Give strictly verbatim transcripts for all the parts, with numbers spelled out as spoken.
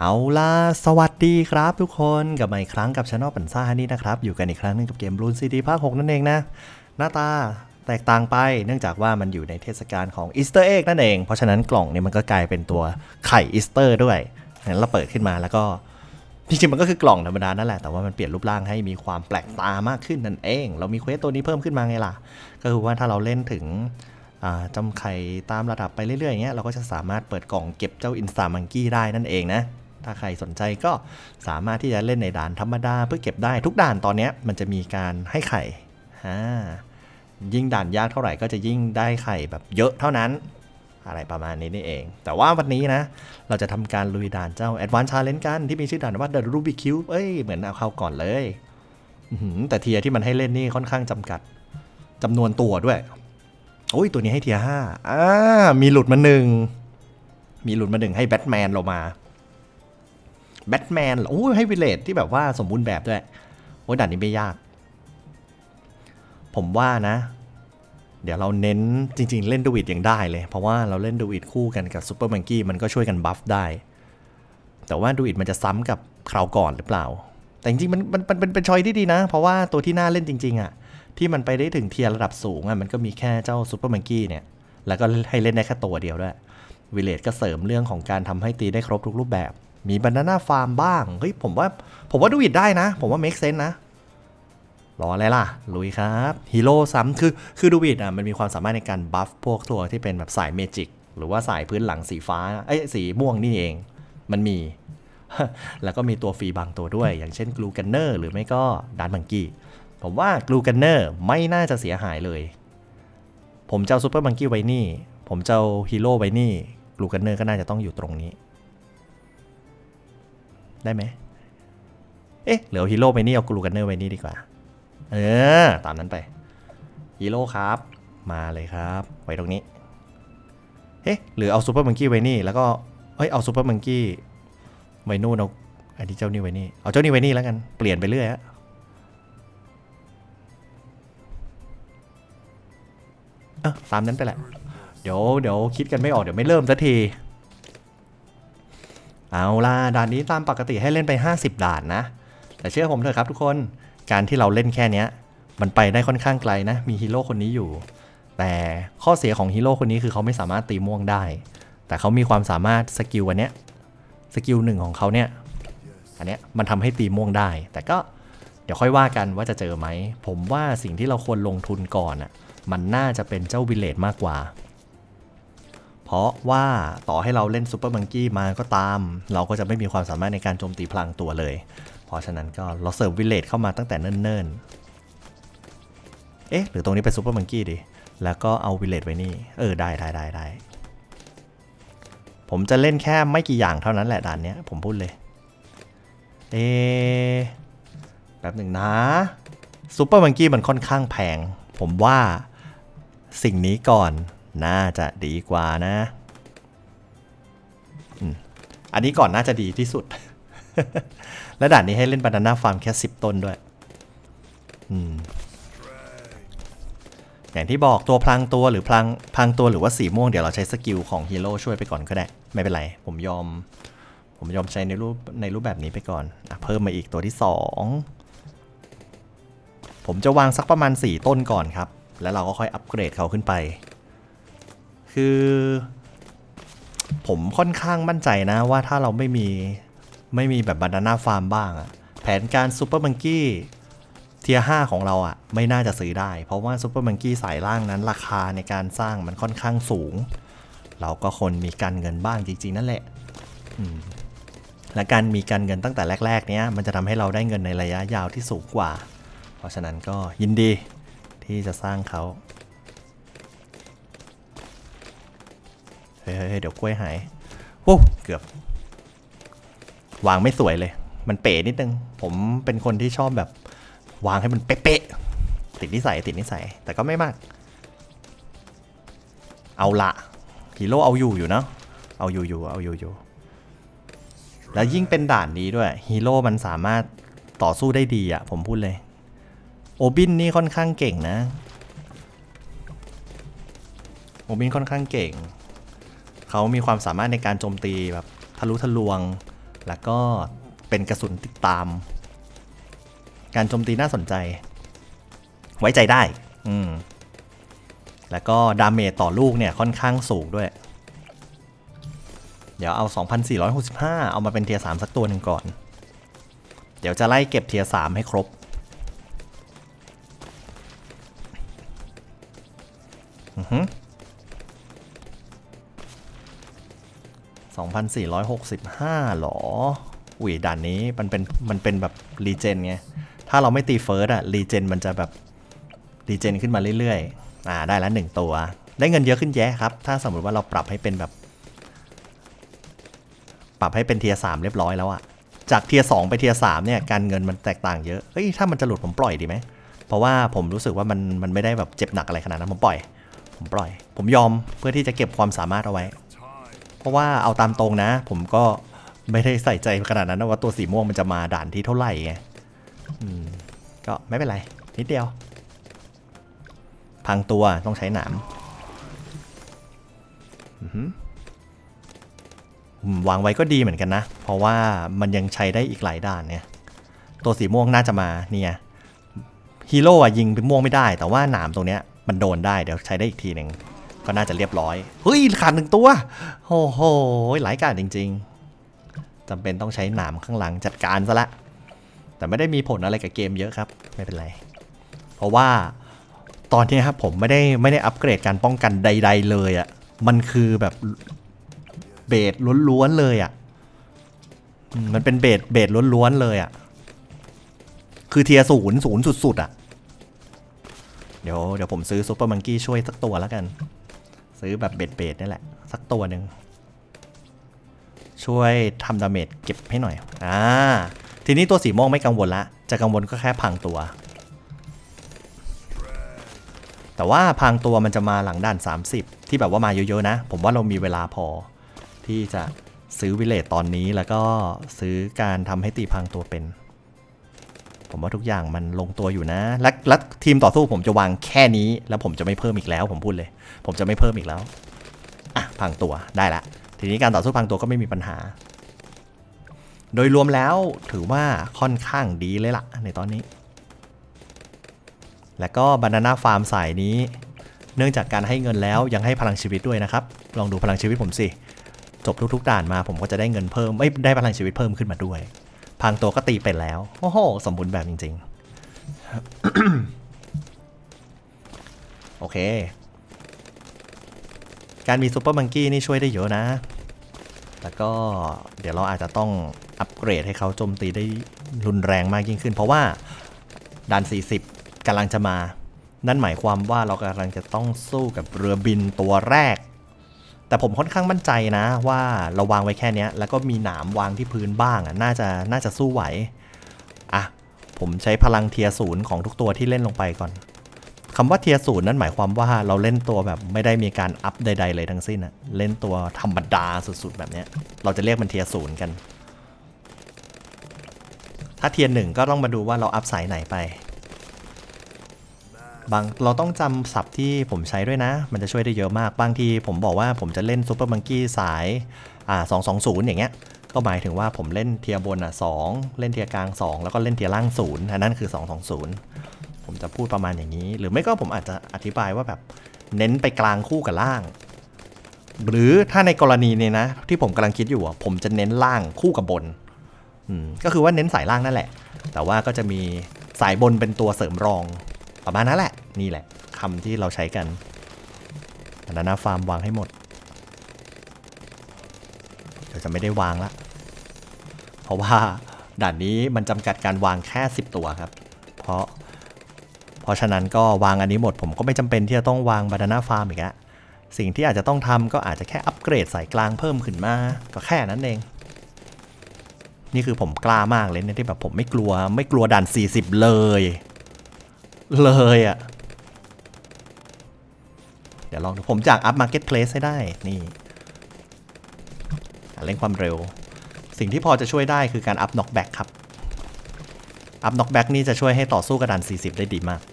เอาล่ะสวัสดีครับทุกคนกลับมาอีกครั้งกับช anel ปั่นซ่านี่นะครับอยู่กันอีกครั้งนึงกับเกม Rune City ภาคหกนั่นเองนะหน้าตาแตกต่างไปเนื่องจากว่ามันอยู่ในเทศกาลของอีสเตอร์เอ็กนั่นเองเพราะฉะนั้นกล่องนี้มันก็กลายเป็นตัวไข่อีสเตอร์ด้วยงั้นเราเปิดขึ้นมาแล้วก็จริงๆมันก็คือกล่องธรรมดานั่นแหละแต่ว่ามันเปลี่ยนรูปร่างให้มีความแปลกตามากขึ้นนั่นเองเรามีเควสตัวนี้เพิ่มขึ้นมาไงล่ะก็คือว่าถ้าเราเล่นถึงจำไข่ตามระดับไปเรื่อยๆอย่างเงี้ยเราก็จะสามารถเปิดกล่องเก็บเจ้าอินสตามังกี้ได้นั่นเองนะถ้าใครสนใจก็สามารถที่จะเล่นในด่านธรรมดาเพื่อเก็บได้ทุกด่านตอนนี้มันจะมีการให้ไข่ยิ่งด่านยากเท่าไหร่ก็จะยิ่งได้ไข่แบบเยอะเท่านั้นอะไรประมาณนี้นี่เองแต่ว่าวันนี้นะเราจะทำการลุยด่านเจ้า Advanced Challenge กันที่มีชื่อด่านว่า The Rubik Cube เอ้ยเหมือนเอาเข้าก่อนเลยแต่เทียร์ที่มันให้เล่นนี่ค่อนข้างจำกัดจำนวนตัวด้วยโอ้ยตัวนี้ให้เทียร์ห้าอ่ามีหลุดมาหนึ่งมีหลุดมาหนึ่งให้แบทแมนเรามาแบทแมนโอ้ยให้วิลเลจที่แบบว่าสมบูรณ์แบบด้วยโอ้ยด่านนี้ไม่ยากผมว่านะเดี๋ยวเราเน้นจริงๆเล่นดูอิดยังได้เลยเพราะว่าเราเล่นดูอิดคู่กันกับซูเปอร์มังกี้มันก็ช่วยกันบัฟได้แต่ว่าดูอิดมันจะซ้ำกับคราวก่อนหรือเปล่าแต่จริงๆมันมันมันเป็นเป็นชอยที่ดีนะเพราะว่าตัวที่น่าเล่นจริงๆอ่ะที่มันไปได้ถึงเทียร์ระดับสูงอ่ะมันก็มีแค่เจ้าซูเปอร์มังกี้เนี่ยแล้วก็ให้เล่นได้แค่ตัวเดียวด้วยวิลเลจก็เสริมเรื่องของการทำให้ตีได้ครบทุกรูปแบบมีบานาน่าฟาร์มบ้างเฮ้ยผมว่าผมว่าดูอิดได้นะผมว่าเมคเซนส์นะรออะไรล่ะลุยครับฮีโร่ซ้ำคือคือดูอิดอ่ะมันมีความสามารถในการบัฟพวกตัวที่เป็นแบบสายเมจิกหรือว่าสายพื้นหลังสีฟ้าเอ้ยสีม่วงนี่เองมันมี แล้วก็มีตัวฟรีบางตัวด้วยอย่างเช่นกลูกันเนอร์หรือไม่ก็ดานมังกี้ผมว่ากลูกันเนอร์ไม่น่าจะเสียหายเลยผมเจ้าซูเปอร์มังกี้ไว้นี่ผมเจ้าฮีโร่ไว้นี่กลูกันเนอร์ก็น่าจะต้องอยู่ตรงนี้ได้ไหมเอ๊ะเหลือฮีโร่ไปนี่เอากลูกันเนอร์ไปนี่ดีกว่าเออตามนั้นไปฮีโร่ครับมาเลยครับไว้ตรงนี้เอ๊ะหรือเอาซูเปอร์มังกี้ไว้นี่แล้วก็เฮ้ยเอาซูเปอร์มังกี้ไว้นู่นเอาอันนี้เจ้านี่ไว้นี่เอาเจ้านี่ไว้นี่แล้วกันเปลี่ยนไปเรื่อยฮะเออตามนั้นไปแหละเดี๋ยวเดี๋ยวคิดกันไม่ออกเดี๋ยวไม่เริ่มสักทีเอาล่ะด่านนี้ตามปกติให้เล่นไปห้าสิบด่านนะแต่เชื่อผมเถอะครับทุกคนการที่เราเล่นแค่นี้มันไปได้ค่อนข้างไกลนะมีฮีโร่คนนี้อยู่แต่ข้อเสียของฮีโร่คนนี้คือเขาไม่สามารถตีม่วงได้แต่เขามีความสามารถสกิลอันเนี้ยสกิลหนึ่งของเขาเนี่ยอันเนี้ยมันทำให้ตีม่วงได้แต่ก็เดี๋ยวค่อยว่ากันว่าจะเจอไหมผมว่าสิ่งที่เราควรลงทุนก่อนอ่ะมันน่าจะเป็นเจ้าวิลเลจมากกว่าเพราะว่าต่อให้เราเล่นซูเปอร์มังกี้มาก็ตามเราก็จะไม่มีความสามารถในการโจมตีพลังตัวเลยเพราะฉะนั้นก็เราเสิร์ฟวิลเลจเข้ามาตั้งแต่เนิ่นๆเอ๊ะหรือตรงนี้เป็นซูเปอร์มังกี้ดิแล้วก็เอาวิลเลจไว้นี่เออได้ได้ได้ได้ผมจะเล่นแค่ไม่กี่อย่างเท่านั้นแหละด่านนี้ผมพูดเลยเอ๊ะแบบหนึ่งนะซูเปอร์มังกี้มันค่อนข้างแพงผมว่าสิ่งนี้ก่อนน่าจะดีกว่านะอันนี้ก่อนน่าจะดีที่สุด และด่านนี้ให้เล่นบานาน่าฟาร์มแค่สิบต้นด้วยออย่างที่บอกตัวพลังตัวหรือพลังพลังตัวหรือว่าสีม่วงเดี๋ยวเราใช้สกิลของฮีโร่ช่วยไปก่อนก็ได้ไม่เป็นไรผมยอมผมยอมใช้ในรูปในรูปแบบนี้ไปก่อนอ่ะเพิ่มมาอีกตัวที่สองผมจะวางสักประมาณสี่ต้นก่อนครับแล้วเราก็ค่อยอัปเกรดเขาขึ้นไปคือผมค่อนข้างมั่นใจนะว่าถ้าเราไม่มีไม่มีแบบบานาน่าฟาร์มบ้างอะแผนการซูเปอร์มังกี้เทียร์ห้าของเราอะไม่น่าจะซื้อได้เพราะว่าซูเปอร์มังกี้สายล่างนั้นราคาในการสร้างมันค่อนข้างสูงเราก็คนมีการเงินบ้างจริงๆนั่นแหละและการมีการเงินตั้งแต่แรกๆเนี้ยมันจะทำให้เราได้เงินในระยะยาวที่สูงกว่าเพราะฉะนั้นก็ยินดีที่จะสร้างเขาเฮ้ยเดี๋ยวกล้วยหายโอ้เกือบวางไม่สวยเลยมันเป๋นิดนึงผมเป็นคนที่ชอบแบบวางให้มันเป๊ะๆติดนิสัยติดนิสัยแต่ก็ไม่มากเอาละฮีโร่เอาอยู่อยู่เนาะเอาอยู่อยู่เอาอยู่อยู่แล้วยิ่งเป็นด่านนี้ด้วยฮีโร่มันสามารถต่อสู้ได้ดีอ่ะผมพูดเลยโอบินนี่ค่อนข้างเก่งนะโอบินค่อนข้างเก่งเขามีความสามารถในการโจมตีแบบทะลุทะลวงแล้วก็เป็นกระสุนติดตามการโจมตีน่าสนใจไว้ใจได้อืมแล้วก็ดาเมจต่อลูกเนี่ยค่อนข้างสูงด้วยเดี๋ยวเอา สองพันสี่ร้อยหกสิบห้า เอามาเป็นเทียร์สามสักตัวหนึ่งก่อนเดี๋ยวจะไล่เก็บเทียร์สามให้ครบอือฮึสองพันสี่ร้อยหกสิบห้า หรออุ้ยด่านนี้มันเป็นมันเป็นแบบรีเจนไงถ้าเราไม่ตีเฟิร์สอะรีเจนมันจะแบบรีเจนขึ้นมาเรื่อยๆอ่าได้แล้วหนึ่งตัวได้เงินเยอะขึ้นแยะครับถ้าสมมติว่าเราปรับให้เป็นแบบปรับให้เป็นเทียร์สามเรียบร้อยแล้วอะจากเทียร์สองไปเทียร์สามเนี่ยการเงินมันแตกต่างเยอะเฮ้ยถ้ามันจะหลุดผมปล่อยดีไหมเพราะว่าผมรู้สึกว่ามันมันไม่ได้แบบเจ็บหนักอะไรขนาดนั้นผมปล่อยผมปล่อยผมยอมเพื่อที่จะเก็บความสามารถเอาไว้เพราะว่าเอาตามตรงนะผมก็ไม่ได้ใส่ใจขนาดนั้นนะว่าตัวสีม่วงมันจะมาด่านที่เท่าไหร่ไงอืมก็ไม่เป็นไรนิดเดียวพังตัวต้องใช้หนามวางไว้ก็ดีเหมือนกันนะเพราะว่ามันยังใช้ได้อีกหลายด่านเนี่ยตัวสีม่วงน่าจะมาเนี่ยฮีโร่อะยิงเป็นม่วงไม่ได้แต่ว่าหนามตรงเนี้ยมันโดนได้เดี๋ยวใช้ได้อีกทีหนึ่งก็น่าจะเรียบร้อยเฮ้ยขาดหนึ่งตัวโอ้โหหลายการจริงๆจำเป็นต้องใช้หนามข้างหลังจัดการซะละแต่ไม่ได้มีผลอะไรกับเกมเยอะครับไม่เป็นไรเพราะว่าตอนนี้ครับผมไม่ได้ไม่ได้อัปเกรดการป้องกันใดๆเลยอะ่ะมันคือแบบเบสล้วนๆเลยอะ่ะมันเป็นเบสเบสล้วนๆเลยอะ่ะคือเทียร์ศูนย์ศูนย์สุดๆอ่ะเดี๋ยวเดี๋ยวผมซื้อซูเปอร์มังกี้ช่วยสักตัวแล้วกันซื้อแบบเบสเบสนี่แหละสักตัวหนึ่งช่วยทำดาเมจเก็บให้หน่อยอ่าทีนี้ตัวสีม่วงไม่กังวลละจะกังวลก็แค่พังตัวแต่ว่าพังตัวมันจะมาหลังด่านสามสิบที่แบบว่ามาเยอะๆนะผมว่าเรามีเวลาพอที่จะซื้อวิเลจตอนนี้แล้วก็ซื้อการทำให้ตีพังตัวเป็นผมว่าทุกอย่างมันลงตัวอยู่นะและและทีมต่อสู้ผมจะวางแค่นี้แล้วผมจะไม่เพิ่มอีกแล้วผมพูดเลยผมจะไม่เพิ่มอีกแล้วอ่ะพังตัวได้ละทีนี้การต่อสู้พังตัวก็ไม่มีปัญหาโดยรวมแล้วถือว่าค่อนข้างดีเลยล่ะในตอนนี้แล้วก็บานาน่าฟาร์มสายนี้เนื่องจากการให้เงินแล้วยังให้พลังชีวิตด้วยนะครับลองดูพลังชีวิตผมสิจบทุกๆด่านมาผมก็จะได้เงินเพิ่มไม่ได้พลังชีวิตเพิ่มขึ้นมาด้วยพังตัวก็ตีเป็นแล้วโอ้โหสมบูรณ์แบบจริงๆ โอเคการมีซูเปอร์มังกี้นี่ช่วยได้เยอะนะแล้วก็เดี๋ยวเราอาจจะต้องอัปเกรดให้เขาโจมตีได้รุนแรงมากยิ่งขึ้นเพราะว่าด่านสี่สิบกำลังจะมานั่นหมายความว่าเรากำลังจะต้องสู้กับเรือบินตัวแรกแต่ผมค่อนข้างมั่นใจนะว่าเราวางไว้แค่นี้แล้วก็มีหนามวางที่พื้นบ้างอ่ะน่าจะน่าจะสู้ไหวอ่ะผมใช้พลังเทียร์ศูนย์ของทุกตัวที่เล่นลงไปก่อนคำว่าเทียร์ศูนย์นั่นหมายความว่าเราเล่นตัวแบบไม่ได้มีการอัพใดๆเลยทั้งสิ้นอะเล่นตัวธรรมดาสุดๆแบบนี้เราจะเรียกมันเทียร์ศูนย์กันถ้าเทียร์หนึ่งก็ต้องมาดูว่าเราอัพสายไหนไปบางเราต้องจำศัพท์ที่ผมใช้ด้วยนะมันจะช่วยได้เยอะมากบางทีผมบอกว่าผมจะเล่นซูเปอร์มังกี้สายอ่าสองสองศูนย์อย่างเงี้ยก็หมายถึงว่าผมเล่นเทียร์บนอ่ะสองเล่นเทียร์กลางสองแล้วก็เล่นเทียร์ล่างศูนย์อันนั้นคือสองสองศูนย์ผมจะพูดประมาณอย่างนี้หรือไม่ก็ผมอาจจะอธิบายว่าแบบเน้นไปกลางคู่กับล่างหรือถ้าในกรณีนี้นะที่ผมกำลังคิดอยู่อ่ะผมจะเน้นล่างคู่กับบนอืมก็คือว่าเน้นสายล่างนั่นแหละแต่ว่าก็จะมีสายบนเป็นตัวเสริมรองประมาณนั้นแหละนี่แหละคำที่เราใช้กันอันนั้นนะฟาร์มวางให้หมดเดี๋ยวจะไม่ได้วางละเพราะว่าด่านนี้มันจำกัดการวางแค่สิบตัวครับเพราะเพราะฉะนั้นก็วางอันนี้หมดผมก็ไม่จำเป็นที่จะต้องวางบานาน่าฟาร์มอีกแล้วสิ่งที่อาจจะต้องทำก็อาจจะแค่อัปเกรดสายกลางเพิ่มขึ้นมาก็แค่นั้นเองนี่คือผมกล้ามากเลยเนี่ยที่แบบผมไม่กลัวไม่กลัวด่านสี่สิบเลยเลยอ่ะเดี๋ยวลองดูผมจากอัพมาร์เก็ตเพลสให้ได้นี่เร่งความเร็วสิ่งที่พอจะช่วยได้คือการอัพน็อกแบ็กครับอัพน็อกแบ็กนี่จะช่วยให้ต่อสู้กับด่านสี่สิบได้ดีมาก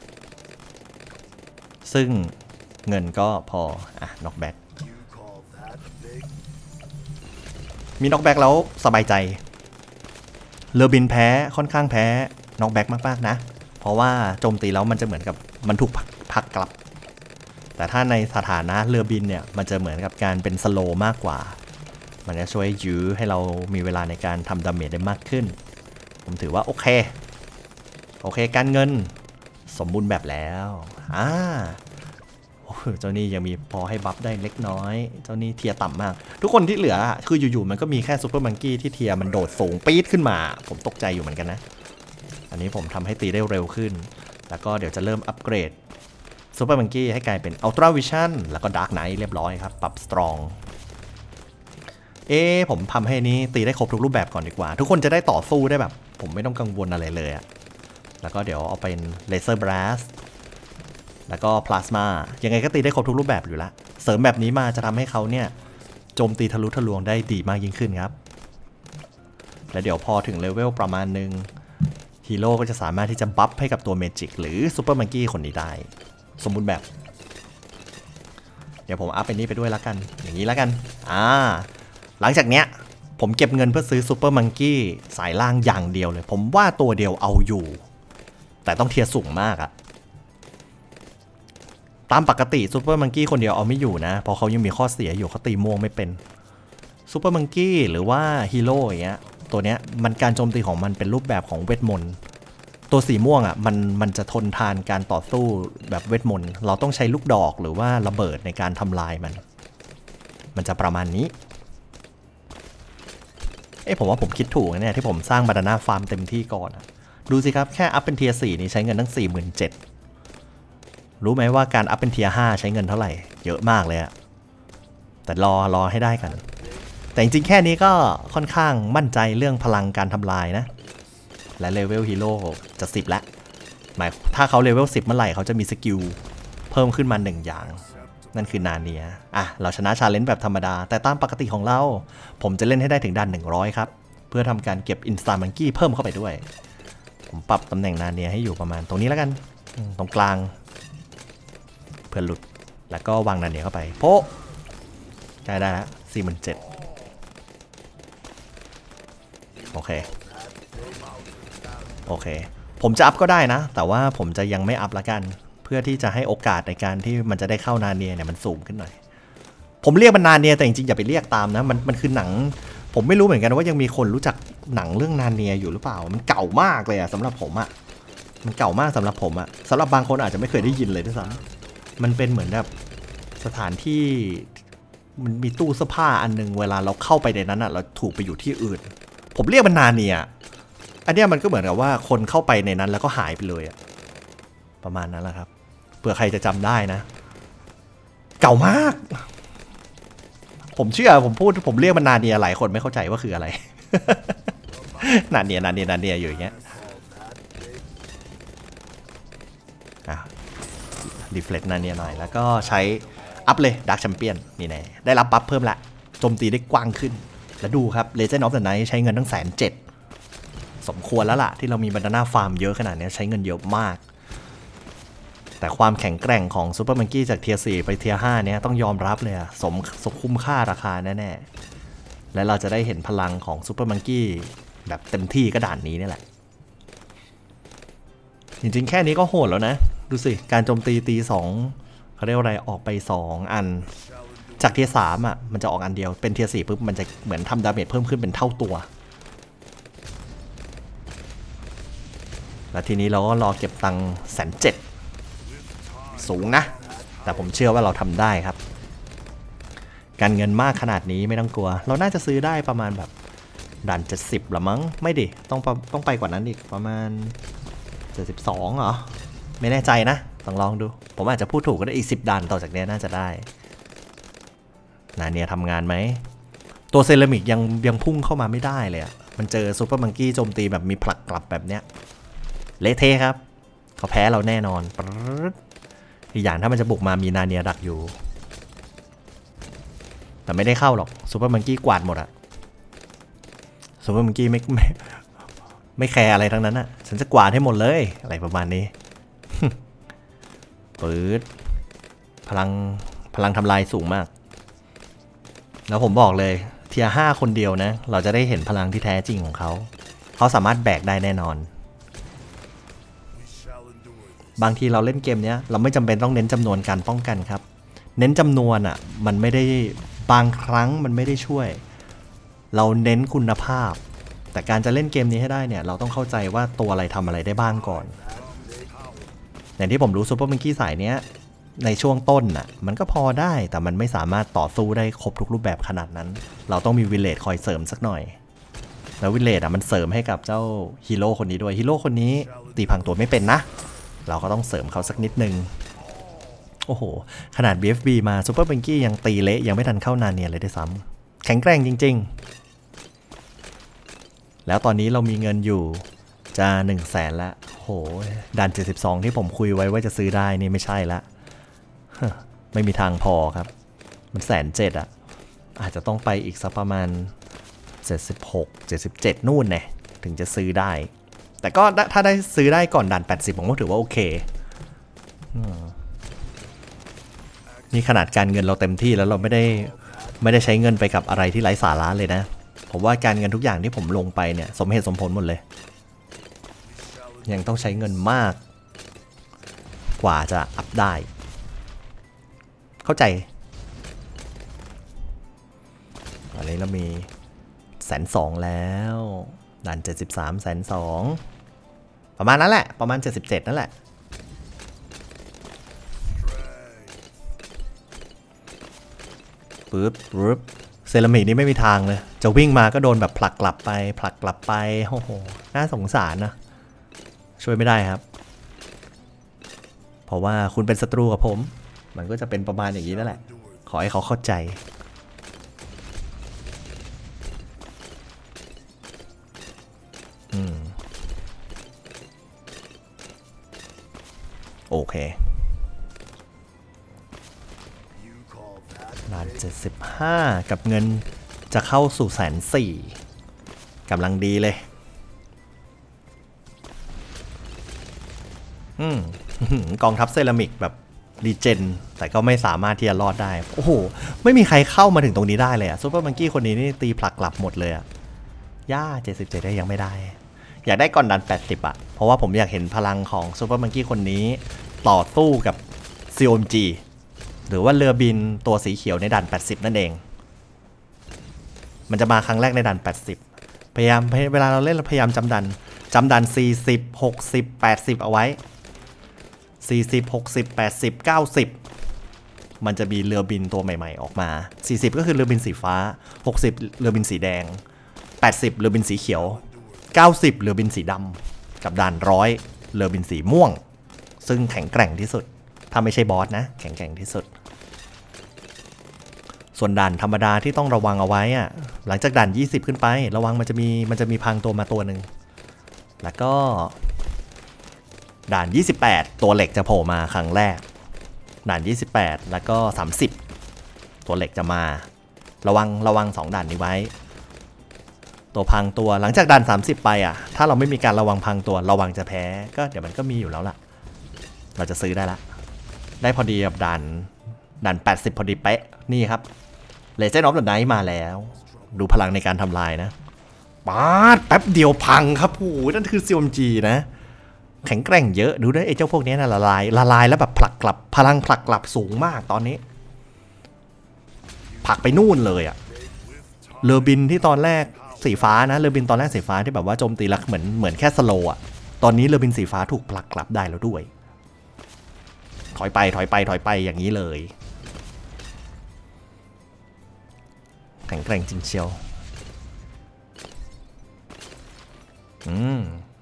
ซึ่งเงินก็พออ่ะน็อกแบ็กมีน็อกแบ็กแล้วสบายใจเลอบินแพ้ค่อนข้างแพ้น็อกแบ็กมากๆนะเพราะว่าโจมตีแล้วมันจะเหมือนกับมันถูกพักกลับแต่ถ้าในสถานะเลอบินเนี่ยมันจะเหมือนกับการเป็นสโลว์มากกว่ามันจะช่วยยื้อให้เรามีเวลาในการทำดาเมจได้มากขึ้นผมถือว่าโอเคโอเคการเงินสมบูรณ์แบบแล้วอ่าโอ้เจ้านี่ยังมีพอให้บัฟได้เล็กน้อยเจ้านี่เทียต่ำมากทุกคนที่เหลือคืออยู่ๆมันก็มีแค่ซูเปอร์มังกี้ที่เทียมันโดดสูงปี๊ดขึ้นมาผมตกใจอยู่เหมือนกันนะอันนี้ผมทำให้ตีได้เร็วขึ้นแล้วก็เดี๋ยวจะเริ่มอัปเกรดซูเปอร์มังกี้ให้กลายเป็นอัลตร้าวิชั่นแล้วก็ดาร์กไนท์เรียบร้อยครับปรับสตรองเอ๊ผมทำให้นี้ตีได้ครบทุกรูปแบบก่อนดีกว่าทุกคนจะได้ต่อสู้ได้แบบผมไม่ต้องกังวลอะไรเลยอะแล้วก็เดี๋ยวเอาเป็นเลเซอร์บลัสแล้วก็พลาสมายังไงก็ตีได้ครบทุกรูปแบบอยู่ละเสริมแบบนี้มาจะทำให้เขาเนี่ยโจมตีทะลุทะลวงได้ดีมากยิ่งขึ้นครับและเดี๋ยวพอถึงเลเวลประมาณนึงฮีโร่ก็จะสามารถที่จะบัฟให้กับตัวเมจิกหรือซูเปอร์มังกี้คนนี้ได้สมบูรณ์แบบเดี๋ยวผมอัพเป็นนี้ไปด้วยแล้วกันอย่างนี้แล้วกันอ่าหลังจากเนี้ยผมเก็บเงินเพื่อซื้อซูเปอร์มังกี้สายล่างอย่างเดียวเลยผมว่าตัวเดียวเอาอยู่แต่ต้องเทียร์สูงมากอะตามปกติซูเปอร์มังกี้คนเดียวเอาไม่อยู่นะเพราะเขายังมีข้อเสียอยู่เขาตีม่วงไม่เป็นซูเปอร์มังกี้หรือว่าฮีโร่อย่างเงี้ยตัวเนี้ยมันการโจมตีของมันเป็นรูปแบบของเวทมนต์ตัวสีม่วงอ่ะมันมันจะทนทานการต่อสู้แบบเวทมนต์เราต้องใช้ลูกดอกหรือว่าระเบิดในการทำลายมันมันจะประมาณนี้เอ้ผมว่าผมคิดถูกนะเนี่ยที่ผมสร้างบานาน่าฟาร์มเต็มที่ก่อนดูสิครับแค่อัพเป็นเทียร์สี่นี่ใช้เงินตั้ง สี่หมื่นเจ็ดพัน รู้ไหมว่าการอัพเป็นเทียร์ห้าใช้เงินเท่าไหร่เยอะมากเลยอะแต่รอรอให้ได้กันแต่จริงๆแค่นี้ก็ค่อนข้างมั่นใจเรื่องพลังการทำลายนะและเลเวลฮีโร่จะสิบแล้วหมายถ้าเขาเลเวลสิบเมื่อไหร่เขาจะมีสกิลเพิ่มขึ้นมาหนึ่งอย่างนั่นคือนาเนียอ่ะเราชนะชาเลนจ์แบบธรรมดาแต่ตามปกติของเราผมจะเล่นให้ได้ถึงด่านหนึ่งร้อยครับเพื่อทำการเก็บอินสตามังกี้เพิ่มเข้าไปด้วยผมปรับตำแหน่งนาเนียให้อยู่ประมาณตรงนี้แล้วกันตรงกลางเพื่อหลุดแล้วก็วางนาเนียเข้าไปโป๊ะใกล้ได้แล้วสี่หมื่นเจ็ดโอเคโอเคผมจะอัพก็ได้นะแต่ว่าผมจะยังไม่อัพละกันเพื่อที่จะให้โอกาสในการที่มันจะได้เข้านาเนียเนี่ยมันสูงขึ้นหน่อยผมเรียกมันนาเนียแต่จริงๆอย่าไปเรียกตามนะมันมันคือหนังผมไม่รู้เหมือนกันว่ายังมีคนรู้จักหนังเรื่องนาเนียอยู่หรือเปล่ามันเก่ามากเลยอะสำหรับผมอะมันเก่ามากสำหรับผมอะสำหรับบางคนอาจจะไม่เคยได้ยินเลยด้วยซ้ำมันเป็นเหมือนแบบสถานที่มันมีตู้เสื้อผ้าอันนึงเวลาเราเข้าไปในนั้นอะเราถูกไปอยู่ที่อื่นผมเรียกมันนาเนียอันนี้มันก็เหมือนกับว่าคนเข้าไปในนั้นแล้วก็หายไปเลยอะประมาณนั้นแหละครับเผื่อใครจะจำได้นะเก่ามากผมเชื่อผมพูดผมเรียกมันนาเนียหลายคนไม่เข้าใจว่าคืออะไร นาเนียนาเนียนาเนียอยู่อย่างเงี้ยอ่ะรีเฟล็กนาเนียหน่อยแล้วก็ใช้อัพเลยดาร์กแชมเปี้ยนนี่แน่ได้รับบัฟเพิ่มละโจมตีได้กว้างขึ้นแล้วดูครับเลเจนด์ออฟเดอะไนท์ใช้เงินตั้งแสนเจ็ดสมควรแล้วล่ะที่เรามีบานาน่าฟาร์มเยอะขนาดนี้ใช้เงินเยอะมากแต่ความแข็งแกร่งของซูเปอร์มังกี้จากเทียร์สี่ไปเทียร์ห้าเนี่ยต้องยอมรับเลยอะสมสมคุ้มค่าราคาแน่ๆและเราจะได้เห็นพลังของซูเปอร์มังกี้แบบเต็มที่ก็ด่านนี้นี่แหละจริงๆแค่นี้ก็โหดแล้วนะดูสิการโจมตีตีสองเขาเรียกอะไรออกไปสองอันจากเทียร์สามอะมันจะออกอันเดียวเป็นเทียร์สี่ปุ๊บมันจะเหมือนทำดาเมจเพิ่มขึ้นเป็นเท่าตัวแล้วทีนี้เราก็รอเก็บตังค์แสนเจ็ดสูงนะแต่ผมเชื่อว่าเราทำได้ครับการเงินมากขนาดนี้ไม่ต้องกลัวเราน่าจะซื้อได้ประมาณแบบด่านเจ็ดสิบละมั้งไม่ดิต้องต้องไปกว่านั้นอีกประมาณเจ็ดสิบสองเหรอไม่แน่ใจนะต้องลองดูผมอาจจะพูดถูกก็ได้อีกสิบด่านต่อจากนี้น่าจะได้นาเนียทำงานไหมตัวเซรามิกยังยังพุ่งเข้ามาไม่ได้เลยอะมันเจอซูเปอร์มังกี้โจมตีแบบมีผลักกลับแบบเนี้ยเละเทะครับเขาแพ้เราแน่นอนอีกอย่างถ้ามันจะบุกมามีนาเนียดักอยู่แต่ไม่ได้เข้าหรอกซูเปอร์มังกี้กวาดหมดอะซูเปอร์มังกี้ไม่ไม่ไม่แคร์อะไรทั้งนั้นอะฉันจะกวาดให้หมดเลยอะไรประมาณนี้ปื๊ดพลังพลังทำลายสูงมากแล้วผมบอกเลยเทียร์ห้าคนเดียวนะเราจะได้เห็นพลังที่แท้จริงของเขาเขาสามารถแบกได้แน่นอนบางทีเราเล่นเกมนี้เราไม่จำเป็นต้องเน้นจำนวนการป้องกันครับเน้นจำนวนอ่ะมันไม่ได้บางครั้งมันไม่ได้ช่วยเราเน้นคุณภาพแต่การจะเล่นเกมนี้ให้ได้เนี่ยเราต้องเข้าใจว่าตัวอะไรทำอะไรได้บ้างก่อนอย่างที่ผมรู้ซูเปอร์มังกี้สายเนี้ยในช่วงต้นน่ะมันก็พอได้แต่มันไม่สามารถต่อสู้ได้ครบทุกรูปแบบขนาดนั้นเราต้องมีวิลเลจคอยเสริมสักหน่อยแล้ววิลเลจอ่ะมันเสริมให้กับเจ้าฮีโร่คนนี้ด้วยฮีโร่คนนี้ตีพังตัวไม่เป็นนะเราก็ต้องเสริมเขาสักนิดนึงโอ้โหขนาด บี เอฟ บี มาซูเปอร์มังกี้ยังตีเละยังไม่ทันเข้านาเนียเลยด้วยซ้ำแข็งแกร่งจริงๆแล้วตอนนี้เรามีเงินอยู่จะหนึ่งแสนละโหด่านเจ็ดสิบสองที่ผมคุยไว้ว่าจะซื้อได้นี่ไม่ใช่ละไม่มีทางพอครับมันแสนเจ็ดอ่ะอาจจะต้องไปอีกสักประมาณเจ็ดสิบหก เจ็ดสิบเจ็ดนู่นเนี่ยถึงจะซื้อได้แต่ก็ถ้าได้ซื้อได้ก่อนด่านแปดสิบผมก็ถือว่าโอเคนี่ขนาดการเงินเราเต็มที่แล้วเราไม่ได้ไม่ได้ใช้เงินไปกับอะไรที่ไร้สาระเลยนะผมว่าการเงินทุกอย่างที่ผมลงไปเนี่ยสมเหตุสมผลหมดเลยยังต้องใช้เงินมากกว่าจะอัพได้เข้าใจอันนี้เรามีแสนสองแล้วด่านเจ็ดสิบสามแสนสองประมาณนั้นแหละประมาณเจ็ดสิบเจ็ดนั่นแหละปึ๊บปึ๊บเซรามิกนี่ไม่มีทางเลยจะวิ่งมาก็โดนแบบผลักกลับไปผลักกลับไปโอ้โหน่าสงสารนะช่วยไม่ได้ครับเพราะว่าคุณเป็นศัตรูกับผมมันก็จะเป็นประมาณอย่างนี้นั่นแหละขอให้เขาเข้าใจอืมโอเคล้านเจ็ดสิบห้ากับเงินจะเข้าสู่แสนสี่กำลังดีเลยอืมกองทัพเซรามิกแบบรีเจนแต่ก็ไม่สามารถที่จะรอดได้โอ้โหไม่มีใครเข้ามาถึงตรงนี้ได้เลยอะซูเปอร์มังกี้คนนี้นี่ตีผลักกลับหมดเลยอะย่าเจ็ดสิบเจ็ดได้ยังไม่ได้อยากได้ก่อนดันแปดสิบอะเพราะว่าผมอยากเห็นพลังของซูเปอร์มังกี้คนนี้ต่อสู้กับ ซี โอ เอ็ม จี หรือว่าเรือบินตัวสีเขียวในด่านแปดสิบนั่นเองมันจะมาครั้งแรกในด่านแปดสิบพยายามเวลาเราเล่นเราพยายามจำดันจำดันสี่สิบ หกสิบ แปดสิบเอาไว้สี่สิบ หกสิบ แปดสิบ เก้าสิบมันจะมีเรือบินตัวใหม่ๆออกมาสี่สิบก็คือเรือบินสีฟ้าหกสิบเรือบินสีแดงแปดสิบเรือบินสีเขียวเก้าสิบเรือบินสีดำกับด่านร้อยเรือบินสีม่วงซึ่งแข็งแกร่งที่สุดถ้าไม่ใช่บอสนะแข็งแกร่งที่สุดส่วนด่านธรรมดาที่ต้องระวังเอาไว้อะหลังจากด่านยี่สิบขึ้นไประวังมันจะมีมันจะมีพังตัวมาตัวหนึ่งแล้วก็ด่านยี่สิบแปดตัวเหล็กจะโผล่มาครั้งแรกด่านยี่สิบแปดแล้วก็สามสิบตัวเหล็กจะมาระวังระวังสองด่านนี้ไว้ตัวพังตัวหลังจากด่านสามสิบไปอ่ะถ้าเราไม่มีการระวังพังตัวระวังจะแพ้ก็เดี๋ยวมันก็มีอยู่แล้วล่ะเราจะซื้อได้ละได้พอดีกับด่านด่านแปดสิบพอดีเป๊ะนี่ครับเลเจนด์ออฟเดอะไนท์มาแล้วดูพลังในการทำลายนะป๊าดแป๊บเดียวพังครับโอ้โหนั่นคือ ซี โอ เอ็ม จี นะแข็งแกร่งเยอะดูได้ไอ้เจ้าพวกนี้นะละลายละลายแล้วแบบผลักกลับพลังผลักกลับสูงมากตอนนี้ผลักไปนู่นเลยอะเรือบินที่ตอนแรกสีฟ้านะเรือบินตอนแรกสีฟ้าที่แบบว่าโจมตีลักเหมือนเหมือนแค่สโลว์อะตอนนี้เรือบินสีฟ้าถูกผลักกลับได้แล้วด้วยถอยไปถอยไปถอยไปอย่างนี้เลยแข็งแกร่งจริงเชียวอืม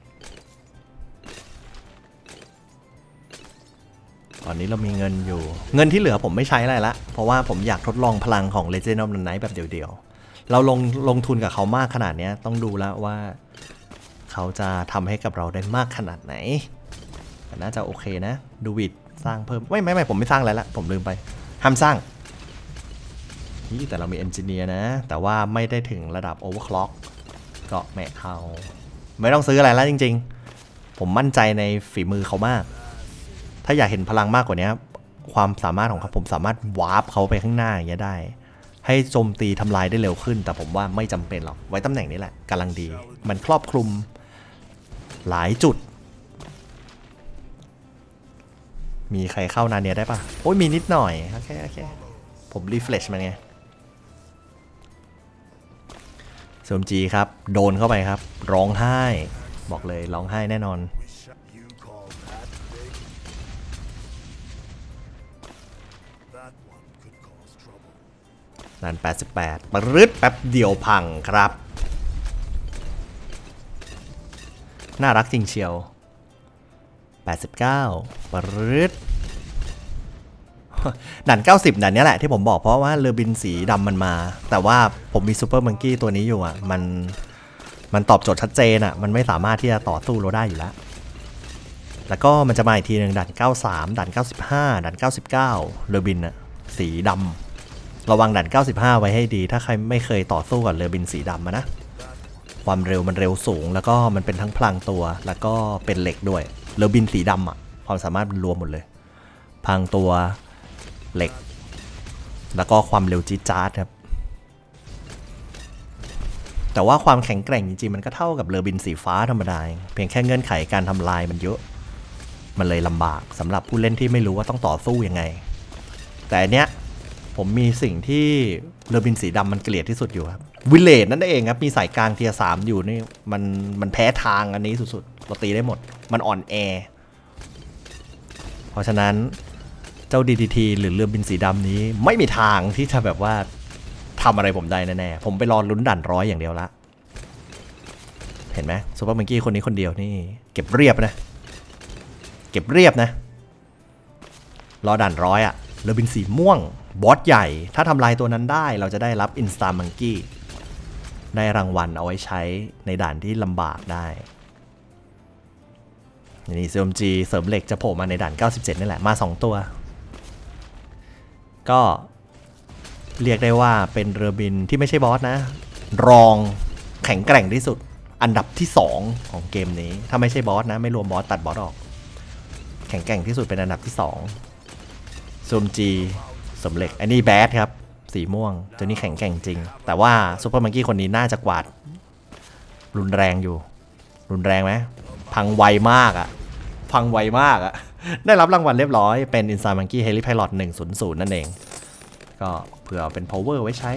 ตอนนี้เรามีเงินอยู่เงินที่เหลือผมไม่ใช้อะไรละเพราะว่าผมอยากทดลองพลังของ Legend of the Night แบบเดียวๆเราลงลงทุนกับเขามากขนาดนี้ต้องดูแล้วว่าเขาจะทำให้กับเราได้มากขนาดไหนแต่น่าจะโอเคนะดูวิดสร้างเพิ่มไม่ไม่ไม่ผมไม่สร้างอะไรละผมลืมไปห้ามสร้างนี่แต่เรามีเอนจิเนียร์นะแต่ว่าไม่ได้ถึงระดับโอเวอร์คล็อกก็แม่เขาไม่ต้องซื้ออะไรแล้วจริงๆผมมั่นใจในฝีมือเขามากถ้าอยากเห็นพลังมากกว่านี้ความสามารถของเขาผมสามารถวาร์ปเขาไปข้างหน้าอย่างเงี้ยได้ให้โจมตีทำลายได้เร็วขึ้นแต่ผมว่าไม่จำเป็นหรอกไว้ตำแหน่งนี้แหละกำลังดีมันครอบคลุมหลายจุดมีใครเข้านาเนียได้ปะโอ้ยมีนิดหน่อยโอเคโอเคผมรีเฟรชมันไงโจมจีครับโดนเข้าไปครับร้องไห้บอกเลยร้องไห้แน่นอนนั่นแปดสิบแปดปรึ๊ดแป๊บเดียวพังครับน่ารักจริงเชียวแปดสิบเก้าปรึ๊ดด่านเก้าสิบด่านนี้แหละที่ผมบอกเพราะว่าเรือบินสีดำมันมาแต่ว่าผมมีซูเปอร์มังกี้ตัวนี้อยู่อ่ะมันมันตอบโจทย์ชัดเจนอ่ะมันไม่สามารถที่จะต่อสู้เราได้อยู่แล้วแล้วก็มันจะมาอีกทีหนึ่งด่านเก้าสิบสามด่านเก้าสิบห้าด่านเก้าสิบเก้าเรือบินอ่ะสีดำระวังด่านเก้าสิบห้าไว้ให้ดีถ้าใครไม่เคยต่อสู้กับเรือบินสีดำนะความเร็วมันเร็วสูงแล้วก็มันเป็นทั้งพลังตัวแล้วก็เป็นเหล็กด้วยเรือบินสีดำอ่ะความสามารถมันรวมหมดเลยพลังตัวเหล็กแล้วก็ความเร็วจี๊ดจ๊าดครับแต่ว่าความแข็งแกร่งจริงๆมันก็เท่ากับเรือบินสีฟ้าธรรมดาเพียงแค่เงื่อนไขการทำลายมันเยอะมันเลยลำบากสำหรับผู้เล่นที่ไม่รู้ว่าต้องต่อสู้ยังไงแต่เนี้ยผมมีสิ่งที่เรือบินสีดำมันเกลียดที่สุดอยู่ครับวิลเลจนั่นเองครับมีสายกลางเทียร์สามอยู่นี่มันมันแพ้ทางอันนี้สุดๆเราตีได้หมดมันอ่อนแอเพราะฉะนั้นเจ้า ดี ดี ที หรือเรือบินสีดำนี้ไม่มีทางที่จะแบบว่าทำอะไรผมได้แน่ๆผมไปรอลุ้นด่านร้อยอย่างเดียวละเห็นไหมซูเปอร์มังกี้คนนี้คนเดียวนี่เก็บเรียบนะเก็บเรียบนะรอด่านร้อยอะเรือบินสีม่วงบอสใหญ่ถ้าทำลายตัวนั้นได้เราจะได้รับอินสตามังกี้ได้รางวัลเอาไว้ใช้ในด่านที่ลำบากได้นี่ ซี เอ็ม จี เสริมเหล็กจะโผล่มาในด่านเก้าสิบเจ็ดนี่แหละมาสองตัวก็เรียกได้ว่าเป็นเรือบินที่ไม่ใช่บอสนะรองแข็งแกร่งที่สุดอันดับที่สองของเกมนี้ถ้าไม่ใช่บอสนะไม่รวมบอสตัดบอสออกแข็งแกร่งที่สุดเป็นอันดับที่สอง ซี เอ็ม จี เสริมเหล็กอันนี้แบดครับสีม่วงตัวนี้แข็งแกร่งจริงแต่ว่าซูเปอร์มังกี้คนนี้น่าจะกวาดรุนแรงอยู่รุนแรงไหมพังไวมากอะพังไวมากอะได้รับรางวัลเรียบร้อยเป็นอินสตามังกี้เฮลิไพลอตหนึ่งศูนย์ศูนย์นั่นเองก็เผื่อเป็น power ไว้ใช้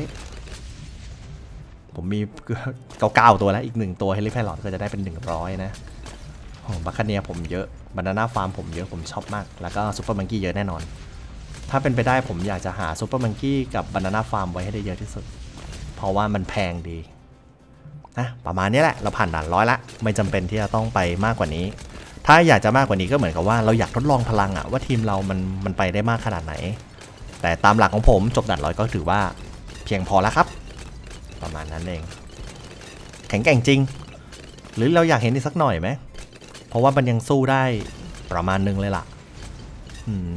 ผมมีเก้าเก้าตัวแล้วอีกหนึ่งตัวเฮลิไพลอตก็จะได้เป็นหนึ่งร้อยนะโอ้บัคคาเนียผมเยอะบานาน่าฟาร์มผมเยอะผมชอบมากแล้วก็ซูเปอร์มังกี้เยอะแน่นอนถ้าเป็นไปได้ผมอยากจะหาซูเปอร์มังกี้กับบานาน่าฟาร์มไว้ให้ได้เยอะที่สุดเพราะว่ามันแพงดีนะประมาณนี้แหละเราผ่านด่านร้อยละไม่จำเป็นที่จะต้องไปมากกว่านี้ถ้าอยากจะมากกว่านี้ก็เหมือนกับว่าเราอยากทดลองพลังอะว่าทีมเรามันมันไปได้มากขนาดไหนแต่ตามหลักของผมจบด่านร้อยก็ถือว่าเพียงพอแล้วครับประมาณนั้นเองแข็งแกร่งจริงหรือเราอยากเห็นอีกสักหน่อยไหมเพราะว่ามันยังสู้ได้ประมาณนึงเลยล่ะอืม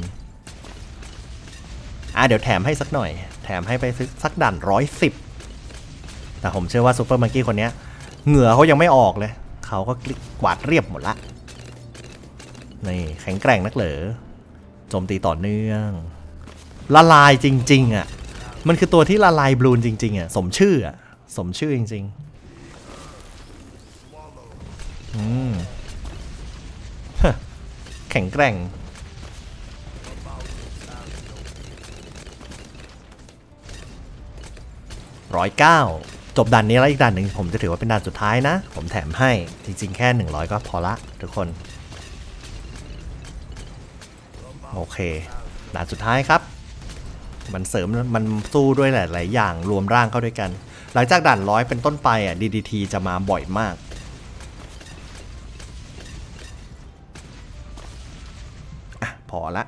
อ่ะเดี๋ยวแถมให้สักหน่อยแถมให้ไปสักด่านร้อยสิบแต่ผมเชื่อว่าซูเปอร์มังกี้คนนี้เหงื่อเขายังไม่ออกเลยเขาก็กวาดเรียบหมดละนี่แข็งแกร่งนักเหรอโจมตีต่อเนื่องละลายจริงๆอ่ะมันคือตัวที่ละลายบลูนจริงๆอ่ะสมชื่ออ่ะสมชื่อจริงๆอืมแข็งแกร่งร้อยเก้าจบด่านนี้แล้วอีกด่านหนึ่งผมจะถือว่าเป็นด่านสุดท้ายนะผมแถมให้จริงๆแค่หนึ่งร้อยก็พอละทุกคนโอเคด่านสุดท้ายครับมันเสริมมันสู้ด้วยหลายๆอย่างรวมร่างเข้าด้วยกันหลังจากด่านร้อยเป็นต้นไปอ่ะ ดี ดี ที จะมาบ่อยมากอ่ะพอละ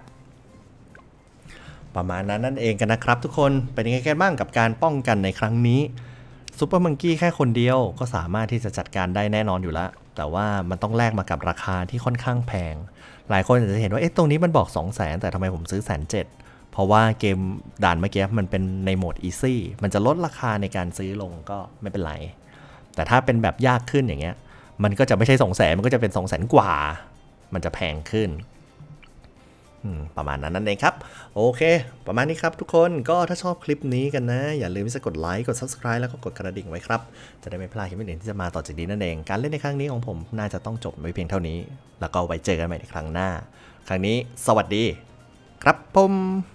ประมาณนั้นนั่นเองกันนะครับทุกคนเป็นยังไงกันบ้างกับการป้องกันในครั้งนี้ซูเปอร์มังกี้แค่คนเดียวก็สามารถที่จะจัดการได้แน่นอนอยู่แล้วแต่ว่ามันต้องแลกมากับราคาที่ค่อนข้างแพงหลายคนอาจจะเห็นว่าเอ๊ะตรงนี้มันบอก สองแสน แต่ทำไมผมซื้อ หนึ่งแสนเจ็ดหมื่น เพราะว่าเกมด่านเมื่อกี้มันเป็นในโหมด Easy มันจะลดราคาในการซื้อลงก็ไม่เป็นไรแต่ถ้าเป็นแบบยากขึ้นอย่างเงี้ยมันก็จะไม่ใช่ สองแสน มันก็จะเป็น สองแสน กว่ามันจะแพงขึ้นประมาณนั้นนั่นเองครับโอเคประมาณนี้ครับทุกคนก็ถ้าชอบคลิปนี้กันนะอย่าลืมที่จะกดไลค์กด ซับสไครบ์ แล้วก็กดกระดิ่งไว้ครับจะได้ไม่พลาดคลิปอื่นที่จะมาต่อจากนี้นั่นเองการเล่นในครั้งนี้ของผมน่าจะต้องจบไว้เพียงเท่านี้แล้วก็ไว้เจอกันใหม่ในครั้งหน้าครั้งนี้สวัสดีครับผม